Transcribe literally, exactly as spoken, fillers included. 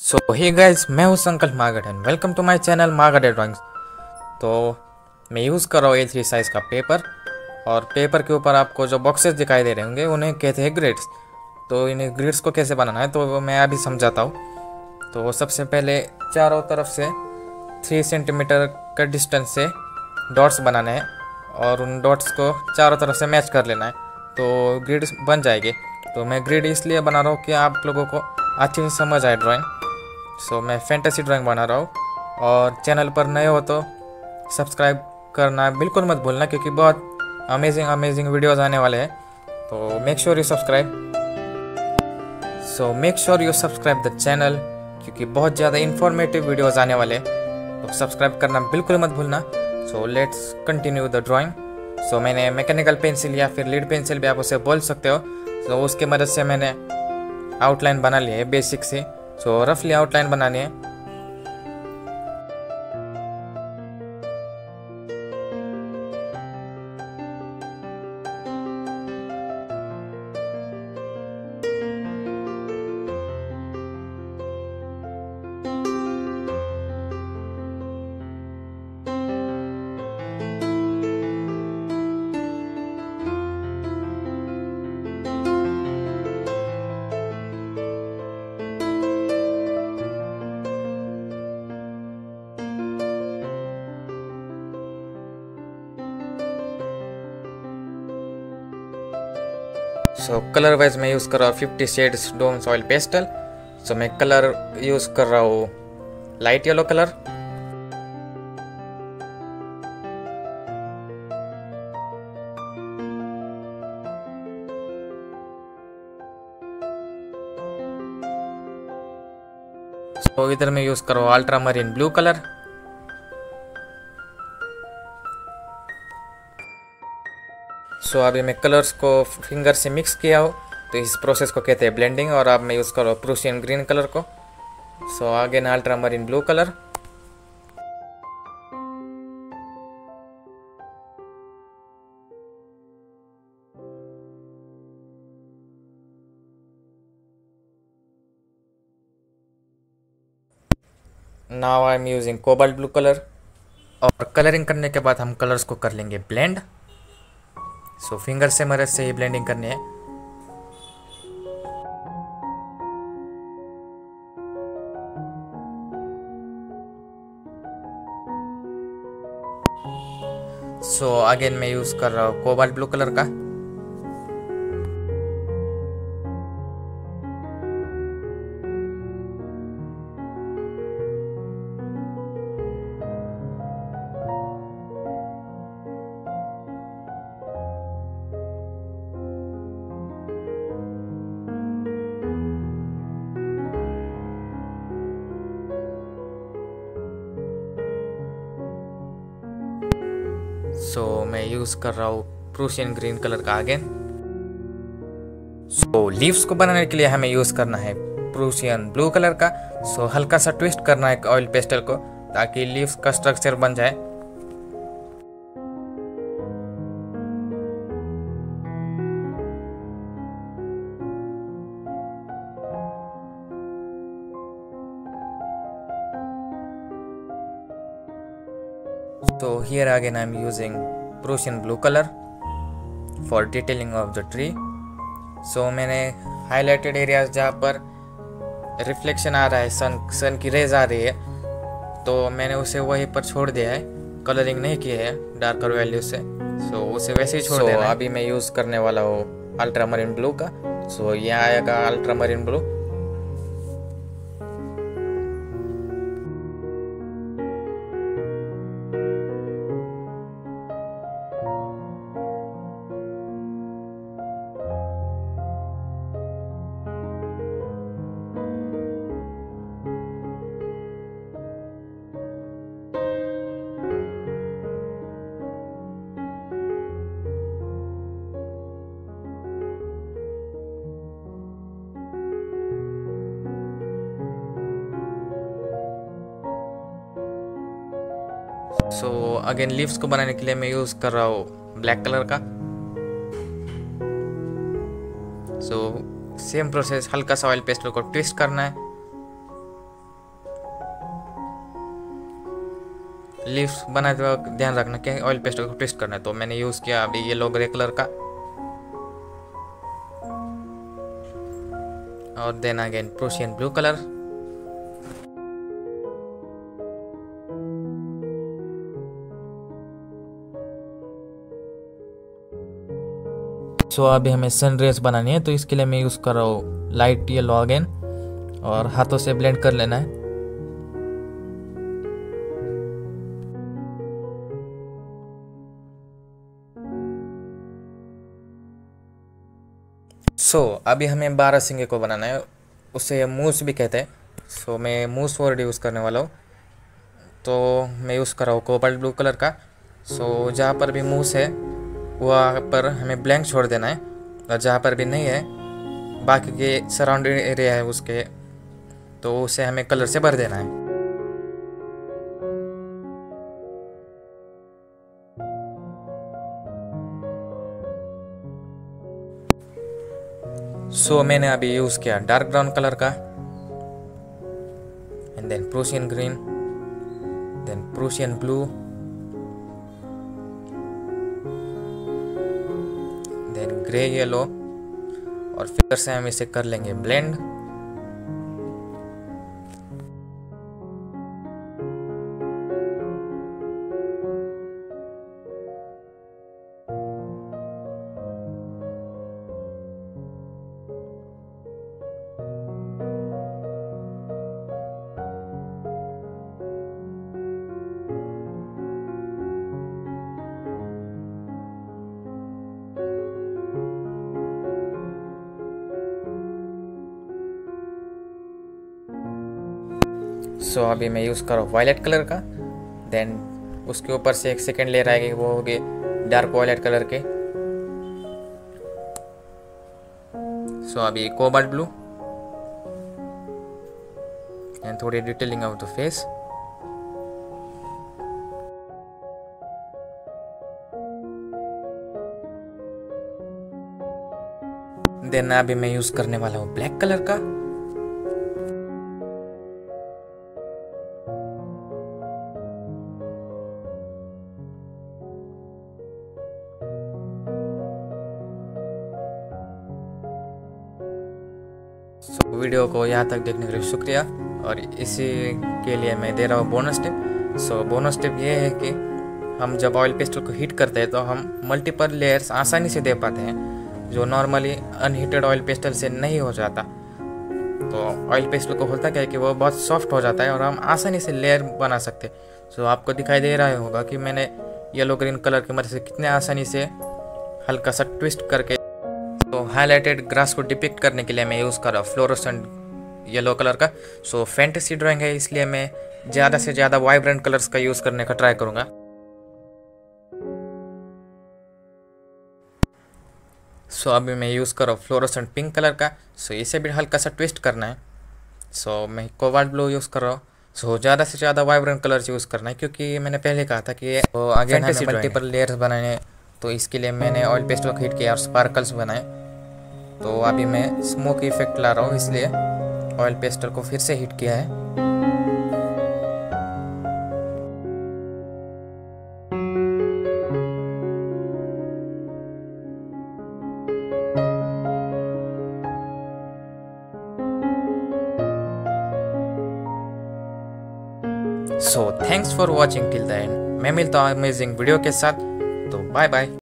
सो hey guys, मैं हूँ Sankalp Magat and welcome to my channel Magat drawings. तो मैं यूज़ कर रहा हूँ ए थ्री साइज़ का पेपर, और पेपर के ऊपर आपको जो बॉक्सेस दिखाई दे रहे होंगे उन्हें कहते हैं ग्रिड्स। तो इन्हें ग्रिड्स को कैसे बनाना है तो वो मैं अभी समझाता हूँ। तो सबसे पहले चारों तरफ से थ्री सेंटीमीटर का डिस्टेंस से डॉट्स बनाने हैं और उन डॉट्स को चारों तरफ से मैच कर लेना है, तो ग्रिड बन जाएगी। तो मैं ग्रिड इसलिए बना रहा हूँ कि आप लोगों को अच्छे से समझ आए ड्राइंग। सो मैं फैंटेसी ड्राइंग बना रहा हूँ, और चैनल पर नए हो तो सब्सक्राइब करना बिल्कुल मत भूलना, क्योंकि बहुत अमेजिंग अमेजिंग वीडियोस आने वाले हैं। तो make sure you subscribe so make sure you subscribe the channel, क्योंकि बहुत ज़्यादा इंफॉर्मेटिव वीडियोस आने वाले हैं। तो सब्सक्राइब करना बिल्कुल मत भूलना। So let's continue the drawing. So मैंने मैकेनिकल पेंसिल या फिर लीड पेंसिल भी आप उसे बोल सकते हो, तो उसकी मदद से मैंने आउटलाइन बना लिया है बेसिक से। सो रफली आउटलाइन बनानी है। सो कलर वाइज मैं यूज़ कर रहा हूँ fifty shades Doms oil pastel. So मैं कलर यूज़ कर रहा हूँ लाइट येलो कलर। सो इधर मैं यूज़ कर रहा हूँ ultramarine blue colour. So so, अभी मैं कलर्स को फिंगर से मिक्स किया हो, तो इस प्रोसेस को कहते हैं ब्लेंडिंग। और अब मैं यूज़ कर रहा हूँ प्रूसियन ग्रीन कलर को। सो आगे ना ultramarine blue colour. Now I am using cobalt blue colour. और कलरिंग करने के बाद हम कलर्स को कर लेंगे ब्लेंड। सो फिंगर से मदद से ही ब्लेंडिंग करनी है। सो अगेन मैं यूज कर रहा हूँ कोबाल्ट ब्लू कलर का। सो so, मैं यूज़ कर रहा हूँ प्रूसियन ग्रीन कलर का अगेन। सो so, लीव्स को बनाने के लिए हमें यूज़ करना है प्रूसियन ब्लू कलर का। सो so, हल्का सा ट्विस्ट करना है ऑयल पेस्टल को, ताकि लीव्स का स्ट्रक्चर बन जाए। So here again I am using Prussian blue color for detailing of the tree. So मैंने highlighted areas जहाँ पर रिफ्लेक्शन आ रहा है, सन सन की रेज आ रही है, तो मैंने उसे वहीं पर छोड़ दिया है। कलरिंग नहीं किया है डार्कर वैल्यू से। सो so, उसे वैसे ही छोड़ so, देना है। अभी मैं यूज़ करने वाला हूँ अल्ट्रा मरीन ब्लू का। सो so, ये आएगा ultramarine blue. So again leaves को बनाने के लिए मैं यूज़ कर रहा हूँ ब्लैक कलर का। सो सेम प्रोसेस, हल्का सा ऑयल पेस्टल को ट्विस्ट करना है लीव्स बनाते वक्त ध्यान रखना कि ऑयल पेस्टल को ट्विस्ट करना है। तो मैंने यूज़ किया अभी येलो ग्रे कलर का, और then again Prussian blue colour. So so, अभी हमें सन रेज बनानी है, तो इसके लिए मैं यूज़ कर रहा हूँ लाइट येलो अगेन, और हाथों से ब्लेंड कर लेना है। सो so, अभी हमें बारह सिंगे को बनाना है, उसे मूस भी कहते हैं। सो so, मैं मूस वर्ड यूज़ करने वाला हूँ। तो मैं यूज़ कर रहा हूँ कोबाल्ट ब्लू कलर का। सो so, जहाँ पर भी मूस है वहाँ पर हमें ब्लैंक छोड़ देना है, और जहाँ पर भी नहीं है बाकी के सराउंडिंग एरिया है उसके, तो उसे हमें कलर से भर देना है। सो so, मैंने अभी यूज़ किया डार्क ब्राउन कलर का, and then Prussian green, then Prussian blue, then grey yellow, और फिर से हम इसे कर लेंगे ब्लेंड। सो so, अभी मैं यूज़ कर रहा हूँ वायलेट कलर का, देन उसके ऊपर से एक सेकेंड लेयर आएगी, वो होगी डार्क वायलेट कलर के। सो so, अभी कोबाल्ट ब्लू, एंड थोड़ी detailing of the face. Then अभी मैं यूज़ करने वाला हूँ ब्लैक कलर का। सो so, वीडियो को यहाँ तक देखने के लिए शुक्रिया, और इसी के लिए मैं दे रहा हूँ bonus tip. So bonus tip ये है कि हम जब ऑयल पेस्टल को हीट करते हैं तो हम मल्टीपल लेयर्स आसानी से दे पाते हैं, जो नॉर्मली अनहीटेड ऑयल पेस्टल से नहीं हो जाता। तो ऑयल पेस्टल को होता क्या है कि वो बहुत सॉफ्ट हो जाता है और हम आसानी से लेयर बना सकते हैं। सो आपको दिखाई दे रहा होगा कि मैंने येलो ग्रीन कलर की मदद से कितने आसानी से हल्का सा ट्विस्ट करके, तो हाईलाइटेड ग्रास को डिपिक्ट करने के लिए मैं यूज़ कर रहा हूँ फ्लोरोसेंट येलो कलर का। सो so, फैंटेसी ड्राइंग है, इसलिए मैं ज़्यादा से ज़्यादा वाइब्रेंट कलर्स का यूज़ करने का ट्राई करूँगा। सो so, अभी मैं यूज़ कर रहा हूँ फ्लोरोसेंट पिंक कलर का। सो so, इसे भी हल्का सा ट्विस्ट करना है। सो so, मैं कोबाल्ट ब्लू यूज़ कर रहा हूँ। सो so, ज़्यादा से ज़्यादा वाइब्रेंट कलर्स यूज़ करना है, क्योंकि मैंने पहले कहा था कि तो आगे हमें मल्टीपल लेयर्स बनाने, तो इसके लिए मैंने ऑयल पेस्टल को हीट किया और स्पार्कल्स बनाए। तो अभी मैं स्मोक इफेक्ट ला रहा हूँ, इसलिए ऑयल पेस्टल को फिर से हीट किया है। So thanks for watching till the end. मैं मिलता हूँ अमेजिंग वीडियो के साथ, तो बाय बाय।